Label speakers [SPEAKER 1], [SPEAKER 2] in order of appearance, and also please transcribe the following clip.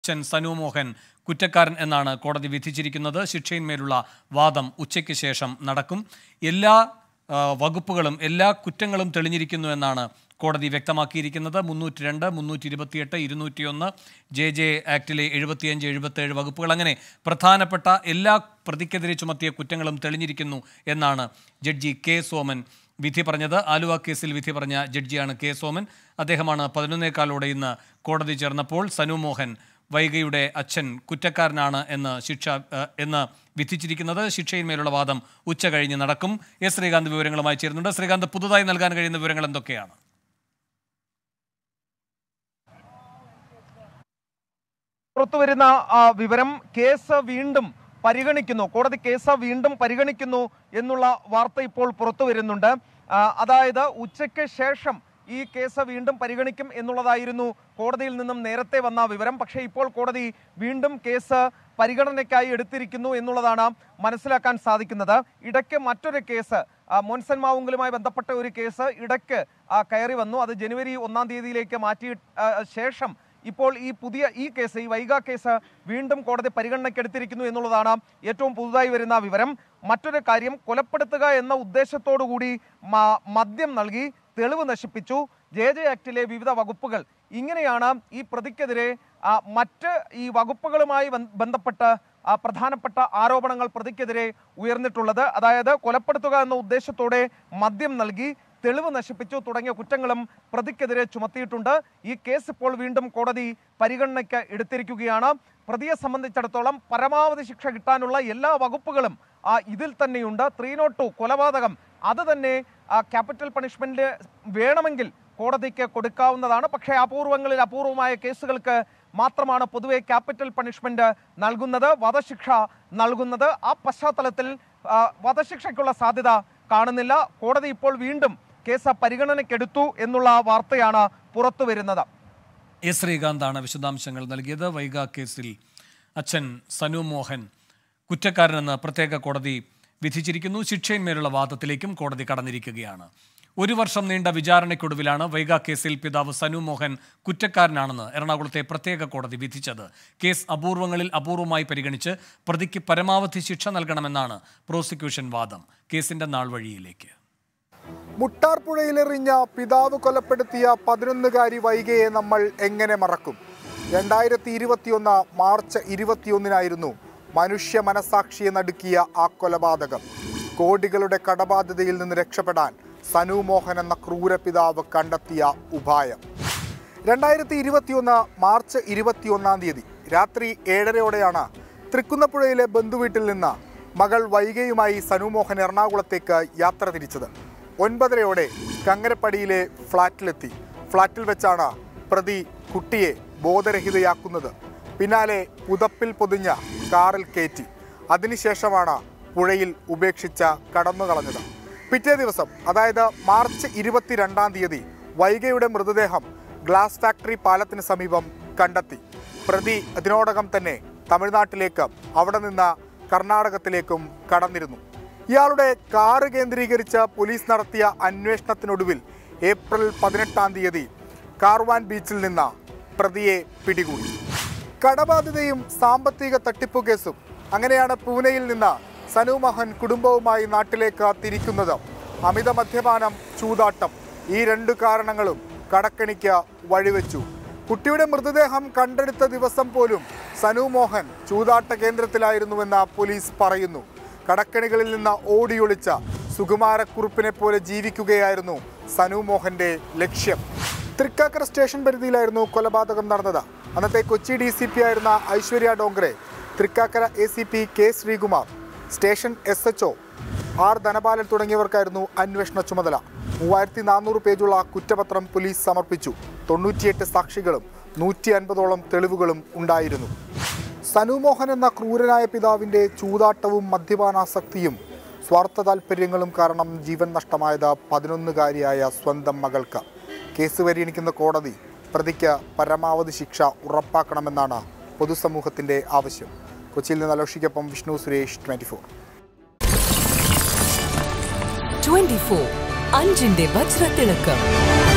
[SPEAKER 1] സനു മോഹൻ കുറ്റക്കാരൻ എന്നാണ് കോടതി വിധിച്ചിരിക്കുന്നത്. ശിക്ഷയിന്മേലുള്ള വാദം ഉച്ചയ്ക്ക് ശേഷം നടക്കും. എല്ലാ വകുപ്പുകളും എല്ലാ കുറ്റങ്ങളും തെളിഞ്ഞിരിക്കുന്നു എന്നാണ് കോടതി വ്യക്തമാക്കിയിരിക്കുന്നത്. 302, 328, 201 JJ ആക്ടിലെ 75, 77 വകുപ്പുകൾ അങ്ങനെ പ്രധാനപ്പെട്ട എല്ലാ പ്രതിക്കെതിരെ ചുമത്തിയ കുറ്റങ്ങളും തെളിഞ്ഞിരിക്കുന്നു എന്നാണ് ജഡ്ജി കെ സോമൻ വിധി പറഞ്ഞത്. ആലുവ കേസിൽ വിധി പറഞ്ഞ ജഡ്ജിയാണ് കെ സോമൻ. അദ്ദേഹമാണ് 11:15 ഇന്ന് കോടതി ചേർന്നപ്പോൾ സനു മോഹൻ വൈഗയുടെ അച്ഛൻ കുറ്റക്കാരനാണ് എന്ന് വിധിച്ചിരിക്കുന്നത്. ശിക്ഷയിന്മേലുള്ള വാദം ഉച്ച കഴിഞ്ഞ് നടക്കും. എസ് ശ്രീകാന്ത് വിവരങ്ങളുമായി ചേരുന്നുണ്ട്. ശ്രീകാന്ത്, പുതുതായി നൽകാൻ കഴിയുന്ന വിവരങ്ങൾ എന്തൊക്കെയാണ്?
[SPEAKER 2] പുറത്തുവരുന്ന വിവരം കേസ് വീണ്ടും പരിഗണിക്കുന്നു, കോടതി കേസ് വീണ്ടും പരിഗണിക്കുന്നു എന്നുള്ള വാർത്ത ഇപ്പോൾ പുറത്തു വരുന്നുണ്ട്. അതായത് ഉച്ചയ്ക്ക് ശേഷം ഈ കേസ് വീണ്ടും പരിഗണിക്കും എന്നുള്ളതായിരുന്നു കോടതിയിൽ നിന്നും നേരത്തെ വന്ന വിവരം. പക്ഷേ ഇപ്പോൾ കോടതി വീണ്ടും കേസ് പരിഗണനയ്ക്കായി എടുത്തിരിക്കുന്നു എന്നുള്ളതാണ് മനസ്സിലാക്കാൻ സാധിക്കുന്നത്. ഇടയ്ക്ക് മറ്റൊരു കേസ്, മോൻസൺ മാവുങ്കലുമായി ബന്ധപ്പെട്ട ഒരു കേസ് ഇടയ്ക്ക് കയറി വന്നു. അത് ജനുവരി 1-ാം തീയതിയിലേക്ക് മാറ്റിയ ശേഷം ഇപ്പോൾ ഈ കേസ്, ഈ വൈഗ കേസ് വീണ്ടും കോടതി പരിഗണനയ്ക്കെടുത്തിരിക്കുന്നു എന്നുള്ളതാണ് ഏറ്റവും പുതുതായി വരുന്ന വിവരം. മറ്റൊരു കാര്യം, കൊലപ്പെടുത്തുക എന്ന ഉദ്ദേശത്തോടു കൂടി മദ്യം നൽകി തെളിവ് നശിപ്പിച്ചു, JJ ആക്ടിലെ വിവിധ വകുപ്പുകൾ, ഇങ്ങനെയാണ് ഈ പ്രതിക്കെതിരെ മറ്റ് ഈ വകുപ്പുകളുമായി ബന്ധപ്പെട്ട് പ്രധാനപ്പെട്ട ആരോപണങ്ങൾ പ്രതിക്കെതിരെ ഉയർന്നിട്ടുള്ളത്. അതായത് കൊലപ്പെടുത്തുക എന്ന ഉദ്ദേശത്തോടെ മദ്യം നൽകി തെളിവ് നശിപ്പിച്ചു തുടങ്ങിയ കുറ്റങ്ങളും പ്രതിക്കെതിരെ ചുമത്തിയിട്ടുണ്ട്. ഈ കേസ് ഇപ്പോൾ വീണ്ടും കോടതി പരിഗണനയ്ക്ക് എടുത്തിരിക്കുകയാണ്. പ്രതിയെ സംബന്ധിച്ചിടത്തോളം പരമാവധി ശിക്ഷ കിട്ടാനുള്ള എല്ലാ വകുപ്പുകളും ഇതിൽ തന്നെയുണ്ട്. 302 കൊലപാതകം, അത് തന്നെ ക്യാപിറ്റൽ പണിഷ്മെന്റ് വേണമെങ്കിൽ കോടതിക്ക് കൊടുക്കാവുന്നതാണ്. പക്ഷേ അപൂർവമായ കേസുകൾക്ക് മാത്രമാണ് പൊതുവെ ക്യാപിറ്റൽ പണിഷ്മെന്റ് നൽകുന്നത്, വധശിക്ഷ നൽകുന്നത്. ആ പശ്ചാത്തലത്തിൽ വധശിക്ഷയ്ക്കുള്ള സാധ്യത കാണുന്നില്ല. കോടതി ഇപ്പോൾ വീണ്ടും കേസ് പരിഗണനയ്ക്കെടുത്തു എന്നുള്ള വാർത്തയാണ് പുറത്തു വരുന്നത്.
[SPEAKER 1] എസ് ശ്രീകാന്താണ് വിശദാംശങ്ങൾ നൽകിയത്. വൈഗ കേസിൽ അച്ഛൻ സനു മോഹൻ കുറ്റക്കാരനെന്ന് പ്രത്യേക കോടതി വിധിച്ചിരിക്കുന്നു. ശിക്ഷയിന്മേലുള്ള വാദത്തിലേക്കും കോടതി കടന്നിരിക്കുകയാണ്. 1 വർഷം നീണ്ട വിചാരണയ്ക്കൊടുവിലാണ് വൈഗ കേസിൽ പിതാവ് സനു മോഹൻ കുറ്റക്കാരനാണെന്ന് എറണാകുളത്തെ പ്രത്യേക കോടതി വിധിച്ചത്. കേസ് അപൂർവങ്ങളിൽ അപൂർവമായി പരിഗണിച്ച് പ്രതിക്ക് പരമാവധി ശിക്ഷ നൽകണമെന്നാണ് പ്രോസിക്യൂഷൻ വാദം. കേസിന്റെ നാൾ വഴിയിലേക്ക്.
[SPEAKER 3] മുട്ടാർപ്പുഴയിലെറിഞ്ഞ പിതാവ് കൊലപ്പെടുത്തിയ 11-കാരി വൈഗയെ നമ്മൾ എങ്ങനെ മറക്കും? 2021 മാർച്ച് 21-നായിരുന്നു മനുഷ്യ മനസാക്ഷിയെ നടുക്കിയ ആ കൊലപാതകം. കോടികളുടെ കടബാധ്യതയിൽ നിന്ന് രക്ഷപ്പെടാൻ സനു മോഹൻ എന്ന ക്രൂര പിതാവ് കണ്ടെത്തിയ ഉപായം. 2021 മാർച്ച് 21-ാം തീയതി രാത്രി 7:30 തൃക്കുന്നപ്പുഴയിലെ ബന്ധുവീട്ടിൽ നിന്ന് മകൾ വൈഗയുമായി സനു മോഹൻ എറണാകുളത്തേക്ക് യാത്ര തിരിച്ചത്. 9:30 കങ്ങരപ്പടിയിലെ ഫ്ളാറ്റിലെത്തി. ഫ്ളാറ്റിൽ വെച്ചാണ് പ്രതി കുട്ടിയെ ബോധരഹിതയാക്കുന്നത്. പിന്നാലെ പുതപ്പിൽ പൊതിഞ്ഞ കാറിൽ കയറ്റി. അതിനുശേഷമാണ് പുഴയിൽ ഉപേക്ഷിച്ച കടന്നുകളഞ്ഞത്. പിറ്റേ ദിവസം, അതായത് മാർച്ച് 22-ാം തീയതി വൈഗയുടെ മൃതദേഹം ഗ്ലാസ് ഫാക്ടറി പാലത്തിന് സമീപം കണ്ടെത്തി. പ്രതി അതിനോടകം തന്നെ തമിഴ്നാട്ടിലേക്ക്, അവിടെ നിന്ന് കർണാടകത്തിലേക്കും കടന്നിരുന്നു. ഇയാളുടെ കാറ് കേന്ദ്രീകരിച്ച് പോലീസ് നടത്തിയ അന്വേഷണത്തിനൊടുവിൽ ഏപ്രിൽ 18-ാം തീയതി കാർവാൻ ബീച്ചിൽ നിന്ന് പ്രതിയെ പിടികൂടി. കടബാധ്യതയും സാമ്പത്തിക തട്ടിപ്പു കേസും. അങ്ങനെയാണ് പൂനെയിൽ നിന്ന് സനു മോഹൻ കുടുംബവുമായി നാട്ടിലേക്ക് തിരിക്കുന്നത്. അമിത മദ്യപാനം, ചൂതാട്ടം, ഈ 2 കാരണങ്ങളും കടക്കെണിക്ക് വഴിവെച്ചു. കുട്ടിയുടെ മൃതദേഹം കണ്ടെടുത്ത ദിവസം പോലും സനു മോഹൻ ചൂതാട്ട കേന്ദ്രത്തിലായിരുന്നുവെന്ന് പോലീസ് പറയുന്നു. കടക്കെണികളിൽ നിന്ന് ഓടിയൊളിച്ച സുകുമാരക്കുറുപ്പിനെ പോലെ ജീവിക്കുകയായിരുന്നു സനു മോഹന്റെ ലക്ഷ്യം. തൃക്കാക്കര സ്റ്റേഷൻ പരിധിയിലായിരുന്നു കൊലപാതകം നടന്നത്. അന്നത്തെ കൊച്ചി DCP ആയിരുന്ന Aishwarya Dongre, Thrikkakara ACP K Sreekumar, station SHO R Dhanapalan തുടങ്ങിയവർക്കായിരുന്നു അന്വേഷണ ചുമതല. 3400 പേജുള്ള കുറ്റപത്രം പോലീസ് സമർപ്പിച്ചു. 98 സാക്ഷികളും 150ഓളം തെളിവുകളും ഉണ്ടായിരുന്നു. സനു മോഹൻ എന്ന ക്രൂരനായ പിതാവിൻ്റെ ചൂതാട്ടവും മദ്യപാനാസക്തിയും സ്വാർത്ഥ താൽപ്പര്യങ്ങളും കാരണം ജീവൻ നഷ്ടമായത് 11-കാരിയായ സ്വന്തം മകൾക്ക്. കേസ് പരിഗണിക്കുന്ന കോടതി പ്രതിക്ക് പരമാവധി ശിക്ഷ ഉറപ്പാക്കണമെന്നാണ് പൊതുസമൂഹത്തിൻ്റെ ആവശ്യം. കൊച്ചിയിൽ നിന്ന് അലോഷിക്കൊപ്പം വിഷ്ണു സുരേഷ്,
[SPEAKER 4] 24 അഞ്ചിന്റെ വജ്രത്തിളക്കം.